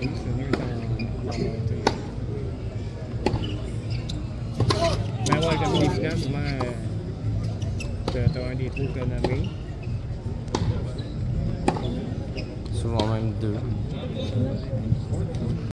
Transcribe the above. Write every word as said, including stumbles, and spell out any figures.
oui, c'est mieux en, en montée. Ben ouais, comme les finales, souvent, euh, t'as un des trous que t'as nommé. Souvent même deux.